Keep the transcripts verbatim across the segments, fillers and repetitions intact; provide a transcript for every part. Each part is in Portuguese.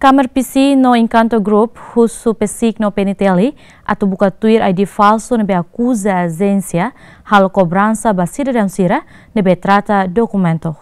Câmara P C no Encanto Group, Husu Pesik no Peniteli, atau buka tuir I D falso nebe acusa a agência, hal cobrança ba cidadão sira, nebe trata documento.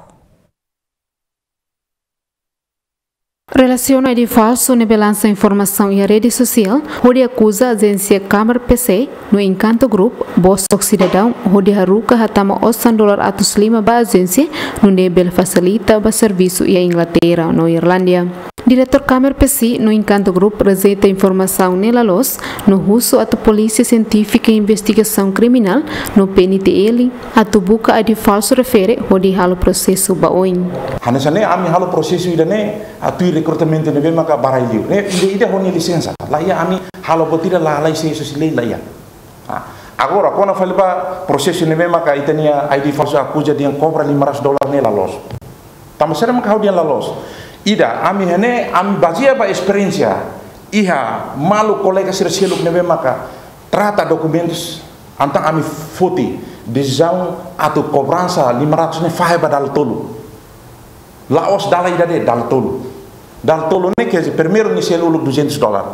Relaciona I D falso nebe lança informação em rede social, onde acusa a agência Câmara P C no Encanto Group, bosok cidadão, onde haruka hatama osan dolar atus lima ba agência, no nebe facilita ba serviço e a Inglaterra no Irlândia. Diretor Câmara P C no Encanto Group rejeita informação nela los no russo atau Polícia Científica e Investigação Criminal no P N T L atau buka I D falso refere onde halo processo baoin. Hanesane ami halo processo idane atui recrutamento nebe maka barailiu. Ne ide ide honi licença. La ia ami halo botira la la licença sile la ia. Agora quando falba processo nebe maka itania I D falso acusa dia cobra lima ratus dolar nela los. Tamo serem kau dia la los. Ida, ami hene, ami basia ba experiência, iha malu colega sersieluk nebe maka trata documentos antang ami foti decisão atau cobrança lima ratus ne fahe ba dal tolu, laos dalai dade dal tolu, dal tolu ne que primeiro ni seluluk duzentos dolar,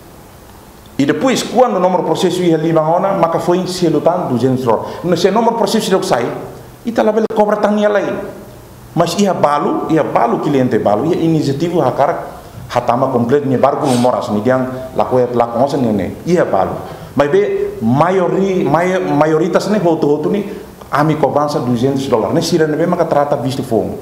e depois quando o número processo ia lima ona maka foi selutan duzentos dolar, no se número processo dok sai, ita label cobra tangnya lai. Mas ia balu, ia balu cliente balu, ia inisiativa hakar hatama komplit ni barco moras ni yang lakuet lakonsen ni, ia balu. Mas be mayori may, mayoritas ni hotu hotu ni ami cobrança duzentos dolar. Ne sira ne be maka trata visto fogo.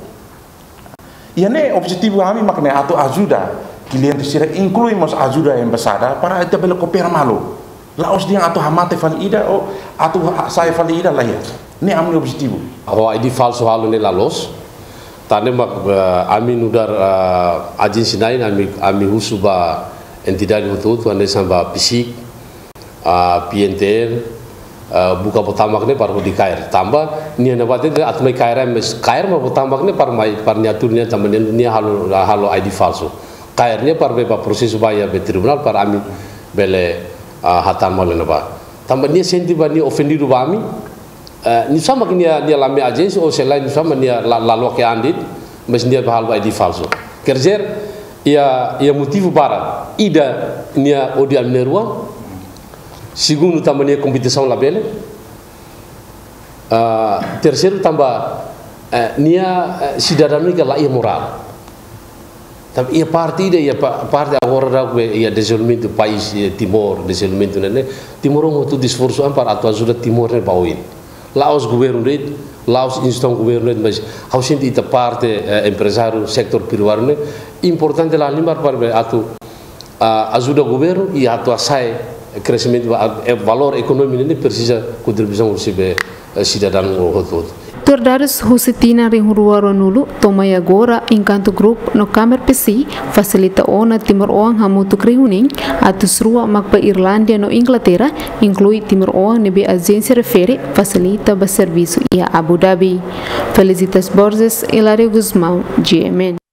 Ia ne objetivo ami makne atau ajuda cliente sira inclui mas ajuda embasada para ita bela kopera malu. Laos dia atau hamate valida ou atau saya valida lah ya. Ni ami objetivo. Aho I D falso halu ne lalos. Tane mak uh, ami nudar uh, agensi lain ami ami husu ba entidade hutu ane samba pisik uh, P N T L uh, buka botamak ne par di kair tambah nia na bate atmai kair mes kair ma botamak ne par mai par nyaturnya tamen nia halo halo I D falso kairnya par be proses baya be tribunal par ami bele uh, hatan molena ba tambah nia senti ba nia ofendido ba ami Uh, ni sama nia nia lami agensi o selain sama nia la la loke andit mas nia bahal I D falso kerjer ia ia motivo para ida nia odi alnerua segundo tambah nia competição labele uh, terceiro tambah uh, nia uh, cidadão que lá ia moral tapi ia partida ia parte agora da ia desenvolvimento do país Timor desenvolvimento né Timor um outro esforço para atuar ajuda Timor né bauin Laos governo rede, Laos instituição governo rede, mas ao senti ita parte eh, empresário, sector privado né, importante lá limar para atu uh, ajuda governo e atu asai crescimento uh, valor econômico né precisa contribuição receber uh, cidadão ou outro. Tordados Husitina Rinhuruaro Nulu, tomai agora Encanto Group no Câmara P C, facilita ona Timor Oang hamutu krihuning, atus rua makpa Irlândia no Inglaterra, inclui Timor Oang nebe agência refere, facilita ba serviço ia Abu Dhabi. Felicitas Borges, Hilario Guzmão, G M N.